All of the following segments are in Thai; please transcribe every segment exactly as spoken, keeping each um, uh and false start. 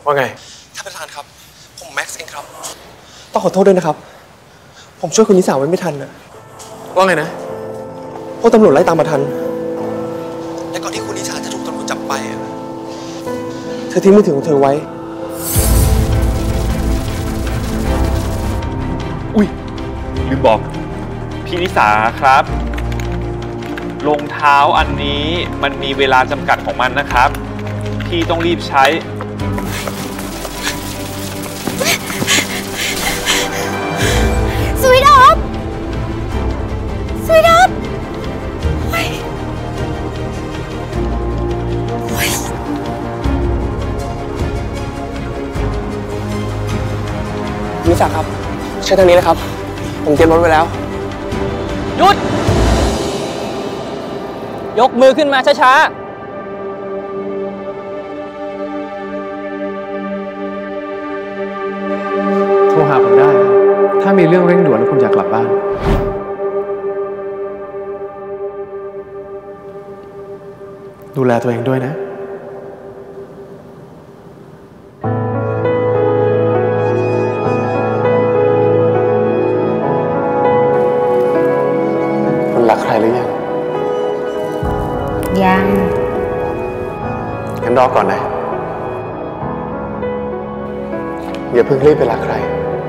ว่าไงท่านประธานครับผมแม็กซ์เองครับต้องขอโทษด้วยนะครับผมช่วยคุณนิสาไว้ไม่ทันนะว่าไงนะพวกตำรวจไล่ตามมาทันและก่อนที่คุณนิสาจะถูกตำรวจจับไปเธอทิ้งมือถือของเธอไว้อุ้ยลืมบอกพี่นิสาครับรองเท้าอันนี้มันมีเวลาจำกัดของมันนะครับพี่ต้องรีบใช้สวีทออฟสวีทออฟนิสาครับใช้ทางนี้นะครับผมเตรียมรถไว้แล้วหยุดยกมือขึ้นมาช้าๆโทรหาผมได้ถ้ามีเรื่องเร่งด่วนแล้วคุณอยากกลับบ้านดูแลตัวเองด้วยนะคุณรักใครหรือยังยังงั้นรอก่อนนะอย่าเพิ่งรีบไปรักใคร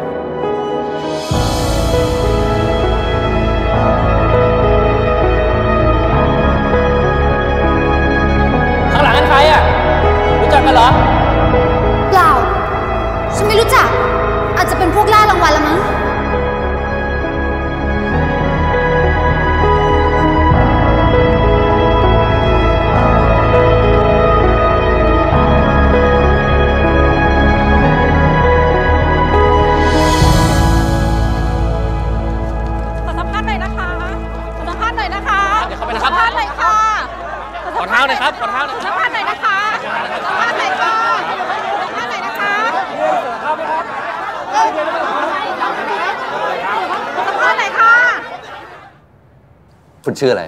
ข้างหลังนั้นใครอ่ะรู้จักกันเหรอเปล่าฉันไม่รู้จักอาจจะเป็นพวกล่ารางวัลละมั้งขอเท้าหน่อยครับขอเท้าหน่อยสัมภาษณ์หน่อยนะคะสัมภาษณ์หน่อยค่ะสัมภาษณ์หน่อยนะคะสัมภาษณ์หน่อยค่ะคุณชื่ออะไร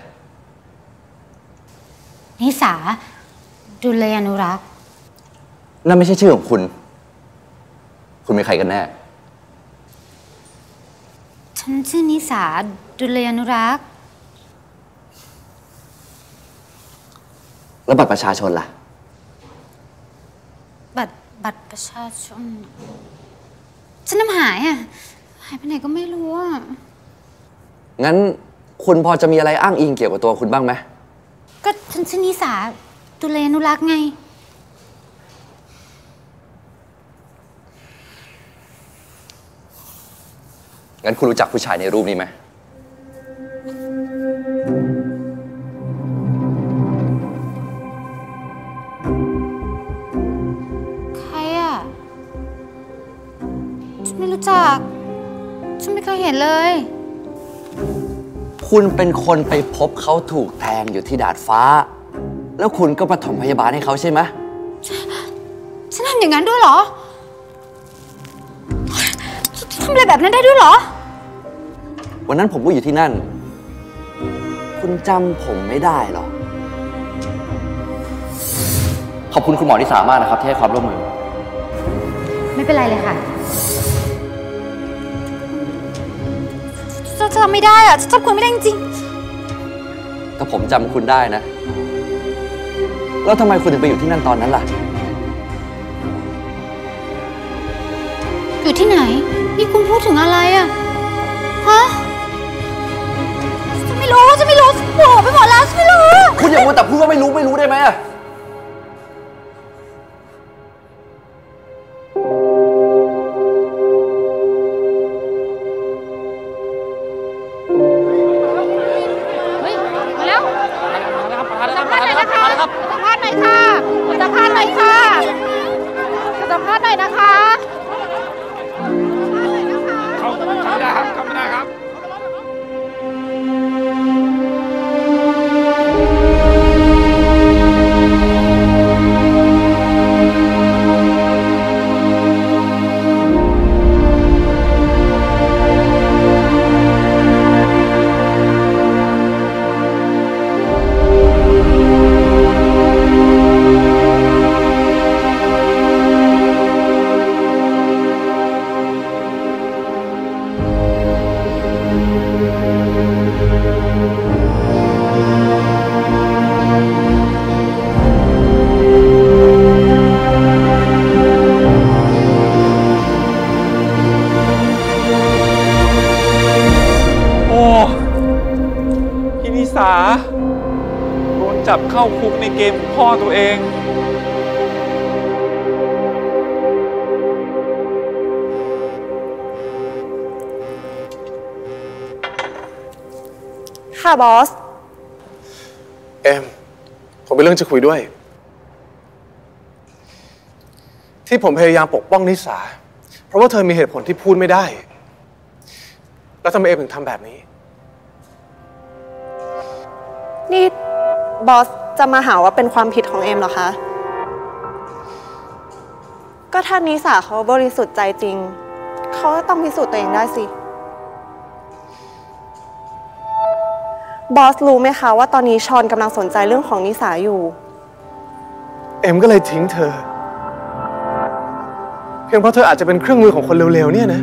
นิสาดุลยานุรักษ์นั่นไม่ใช่ชื่อของคุณคุณเป็นใครกันแน่ฉันชื่อนิสาดุลยานุรักษ์แล้วบัตรประชาชนล่ะบัตรบัตรประชาชนฉันน้ำหายอ่ะหายไปไหนก็ไม่รู้อ่ะงั้นคุณพอจะมีอะไรอ้างอิงเกี่ยวกับตัวคุณบ้างไหมก็ฉันชื่อนิสาดุลยานุรักษ์ไงงั้นคุณรู้จักผู้ชายในรูปนี้ไหมไม่รู้จักฉันไม่เคยเห็นเลยคุณเป็นคนไปพบเขาถูกแทงอยู่ที่ดาดฟ้าแล้วคุณก็ปฐมพยาบาลให้เขาใช่ไหมฉันทำอย่างนั้นด้วยเหรอทำอะไรแบบนั้นได้ด้วยเหรอวันนั้นผมก็อยู่ที่นั่นคุณจำผมไม่ได้หรอขอบคุณคุณหมอที่สามารถนะครับที่ให้ความร่วมมือไม่เป็นไรเลยค่ะจำไม่ได้อะจำคุณไม่ได้จริงๆแต่ผมจำคุณได้นะแล้วทำไมคุณถึงไปอยู่ที่นั่นตอนนั้นล่ะอยู่ที่ไหนนี่คุณพูดถึงอะไรอะฮะจะไม่รู้จะไม่รู้โผล่ไปหมดแล้วจะไม่รู้คุณอย่ามัวแต่พูดว่าไม่รู้ไม่รู้ได้ไหมอะาโดนจับเข้าคุกในเกมของพ่อตัวเองค่ะบอสเอมผมมีเรื่องจะคุยด้วย ที่ผมพยายามปกป้องนิสาเพราะว่าเธอมีเหตุผลที่พูดไม่ได้ แล้วทำไมเอมถึงทำแบบนี้นี่บอสจะมาหาว่าเป็นความผิดของเอมเหรอคะ ก็ถ้านิสาเขาบริสุทธิ์ใจจริงเขาก็ต้องพิสูจน์ตัวเองได้สิบอสรู้ไหมคะว่าตอนนี้ชอนกำลังสนใจเรื่องของนิสาอยู่เอ็มก็เลยทิ้งเธอ เพียงเพราะเธออาจจะเป็นเครื่องมือของคนเร็วๆเนี่ยนะ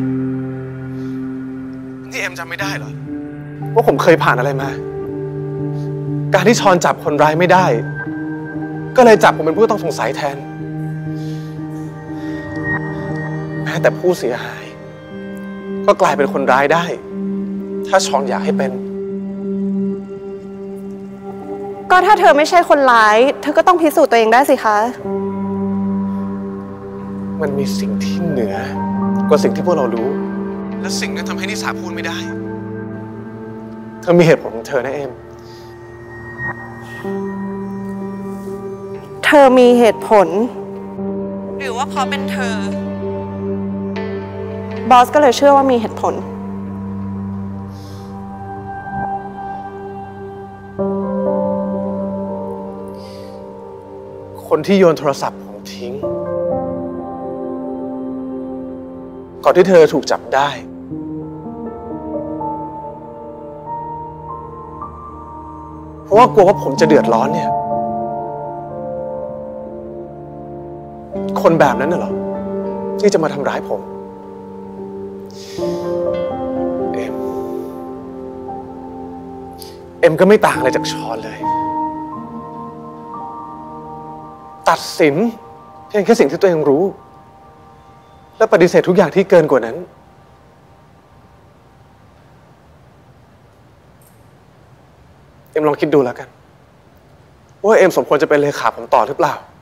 นี่เอ็มจำไม่ได้เหรอว่าผมเคยผ่านอะไรมา การที่ชอนจับคนร้ายไม่ได้ก็เลยจับผมเป็นผู้ต้องสงสัยแทนแม้แต่ผู้เสียหายก็กลายเป็นคนร้ายได้ถ้าชอนอยากให้เป็นก็ถ้าเธอไม่ใช่คนร้ายเธอก็ต้องพิสูจน์ตัวเองได้สิคะมันมีสิ่งที่เหนือกว่าสิ่งที่พวกเรารู้และสิ่งนั้นทำให้นิสาพูดไม่ได้เธอมีเหตุผลของเธอนะเอมเธอมีเหตุผลหรือว่าเพราะเป็นเธอบอสก็เลยเชื่อว่ามีเหตุผลคนที่โยนโทรศัพท์ผมทิ้งก่อนที่เธอถูกจับได้เพราะว่ากลัวว่าผมจะเดือดร้อนเนี่ยคนแบบนั้นน่ะเหรอที่จะมาทำร้ายผมเอ็มเอ็มก็ไม่ต่างอะไรจากชอนเลยตัดสินเพียงแค่สิ่งที่ตัวเองรู้และปฏิเสธทุกอย่างที่เกินกว่านั้นเอ็มลองคิดดูแล้วกันว่าเอ็มสมควรจะเป็นเลขาผมต่อหรือเปล่า